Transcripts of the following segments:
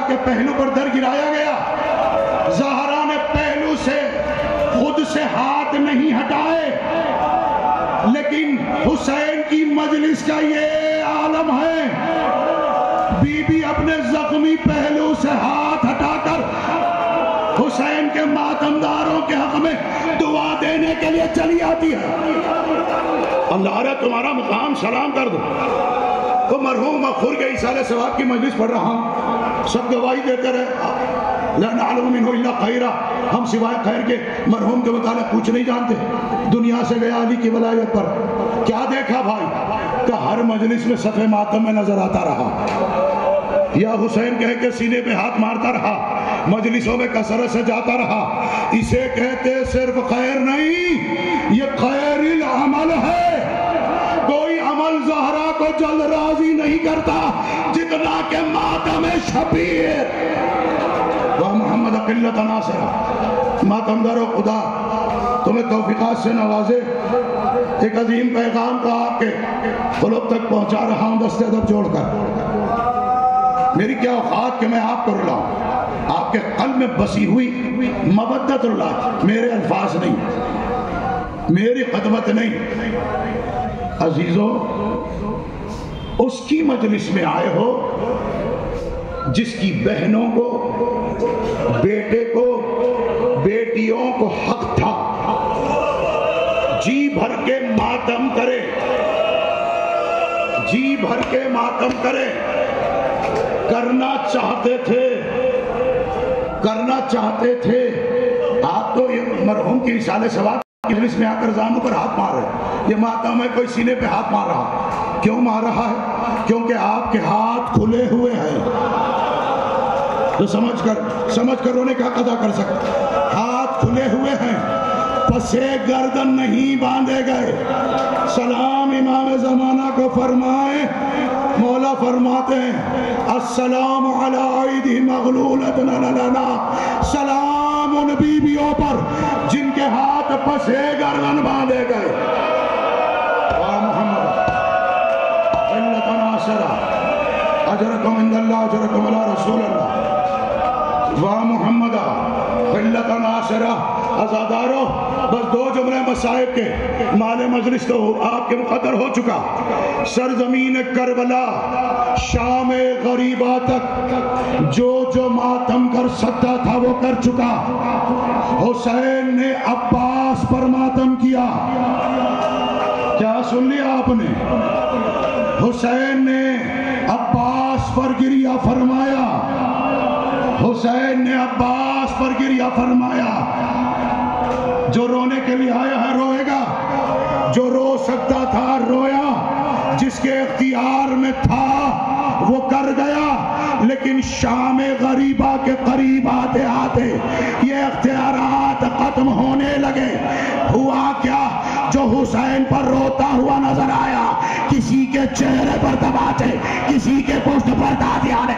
کے پہلو پر در گرایا گیا. زہرا نے پہلو سے خود سے ہاتھ نہیں ہٹائے، لیکن حسین کی مجلس کا یہ عالم ہے، بی بی اپنے زخمی پہلو سے ہاتھ ہٹا کر حسین کے ماتمداروں کے حق میں دعا دینے کے لیے چلی آتی ہے. اللہ رہا تمہارا مقام سلام کر دو. تو مرحوم مغفور کے ایصال ثواب کی مجلس پڑھ رہا ہوں، سب گواہی دیتے رہے لا نعلم منہ الا خیرا، ہم سوائے خیر کے مرحوم کے متعلق کچھ نہیں جانتے. دنیا سے گیا علی کی ولایت پر، کیا دیکھا بھائی کہ ہر مجلس میں صف ماتم میں نظر آتا رہا، یا حسین کہہ کے سینے پہ ہاتھ مارتا رہا، مجلسوں میں کثرت سے جاتا رہا. اسے کہتے صرف خیر نہیں، یہ خیر العمل ہے. کوئی عمل زہرا کو جلد راضی نہیں کرتا جتنا کہ ماتم شبیر و محمد قلت ناصرہ. ماتمدارو خدا تمہیں توفیقات سے نوازے. ایک عظیم پیغام کو آپ کے قلوب تک پہنچا رہا ہوں دست ادب جوڑ کر. میری کیا اوقات کہ میں آپ کو رلاؤں، آپ کے قلب میں بسی ہوئی مودت رلاؤں. میرے الفاظ نہیں، میری خدمت نہیں. عزیزو، اس کی مجلس میں آئے ہو جس کی بہنوں کو، بیٹے کو، بیٹیوں کو حق تھا جی بھر کے ماتم کرے، جی بھر کے ماتم کرے. کرنا چاہتے تھے. آپ تو یہ مرحوم کی ایصال ثواب کی مجلس میں آ کر زانوں پر ہاتھ مار رہے. یہ ماتم ہے، کوئی سینے پہ ہاتھ مار رہا. کیوں مار رہا ہے؟ کیونکہ آپ کے ہاتھ کھلے ہوئے ہیں. جو سمجھ کر رونے کا ادا کر سکتے. ہاتھ کھلے ہوئے ہیں، پسے گردن نہیں باندھے گئے. سلام امام زمانہ کو فرمائیں. مولا فرماتے ہیں السلام علی ایدی مغلولۃ لنا، سلام ان بیویوں پر جن کے ہاتھ پسے گردن باندھے گئے. واہ محمد قلت ناصرہ اجرکم عند اللہ اجرکم علی رسول اللہ. واہ محمد قلت ناصرہ. عزادارو، بس دو جملے مصائب کے، مال مجلس تو آپ کے مقدر ہو چکا. سرزمین کربلا شام غریبہ تک جو ماتم کر سکتا تھا وہ کر چکا. حسین نے عباس پر ماتم کیا. کیا سن لیا آپ نے؟ حسین نے عباس پر گریہ فرمایا. حسین نے عباس پر گریہ فرمایا. جو رونے کے لیے آیا ہے روئے گا، جو رو سکتا تھا رویا، جس کے اختیار میں تھا وہ کر گیا. لیکن شام غریبہ کے قریب آتے آتے یہ اختیارات ختم ہونے لگے. ہوا کیا؟ جو حسین پر روتا ہوا نظر آیا، کسی کے چہرے پر تماچے، کسی کے پشت پر تازیانے.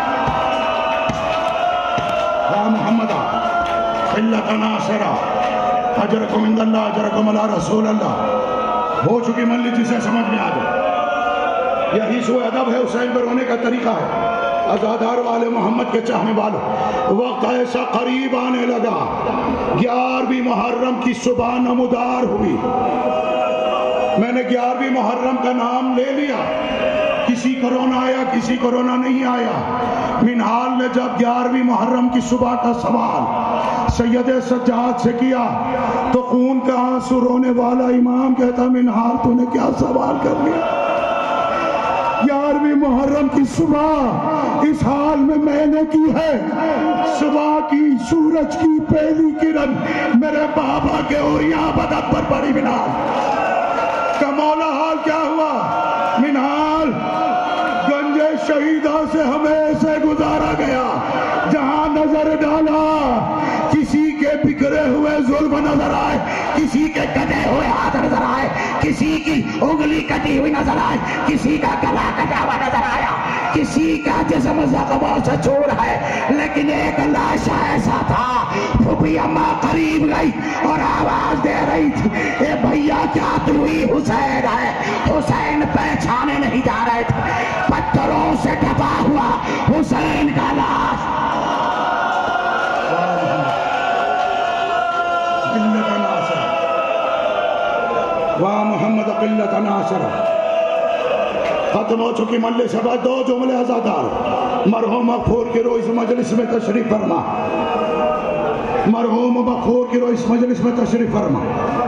یا محمد قلت ناصرہ اجرکم عند اللہ اجرکم علی رسول اللہ. ہو چکی منلی جسے سمجھ میں آ جائے. یہی سوء ادب ہے، حسین پر رونے کا طریقہ ہے. عزادار والے محمد کے چاہنے والوں، وقت ایسا قریب آنے لگا، 11ویں محرم کی صبح نمودار ہوئی. میں نے 11ویں محرم کا نام لے لیا. کسی کرونا آیا، کسی کرونا نہیں آیا. منہال نے جب 11ویں محرم کی صبح کا سوال سید سجاد سے کیا تو خون کا آنسو رونے والا امام کہتا منہال تو نے کیا سوال کر لیا؟ 11ویں محرم کی صبح اس حال میں نے کی ہے. صبح کی سورج کی پہلی کرن میرے بابا کے اوریاں بدن پر پڑی. منہال کا مولا حال کیا ہوا؟ منہال گنج شہیدہ سے ہمیں سے گزارا گیا. جہاں نظر ڈالا کسی کے بکھرے ہوئے ظلم نظر آئے، کسی کے کٹے ہوئے ہاتھ نظر آئے، کسی کی انگلی کٹی ہوئی نظر آئے، کسی کا گلا کٹا ہوا نظر آیا، کسی کا جسم زخموں سے چور ہے. لیکن ایک لاش ایسا تھا، پھوپھی اماں قریب گئی اور آواز دے رہی تھی اے بھیا کیا تو ہی حسین ہے؟ حسین پہچانے نہیں جا رہے تھے. پتھروں سے ڈھپا ہوا حسین کا لاش محمد قلت ناشرہ. ختم ہو چکی مجلس ہے. بعد 2 جملے ازادار. مرحوم مغفور کی روح اس مجلس میں تشریف فرما. مرحوم مغفور کی روح اس مجلس میں تشریف فرما.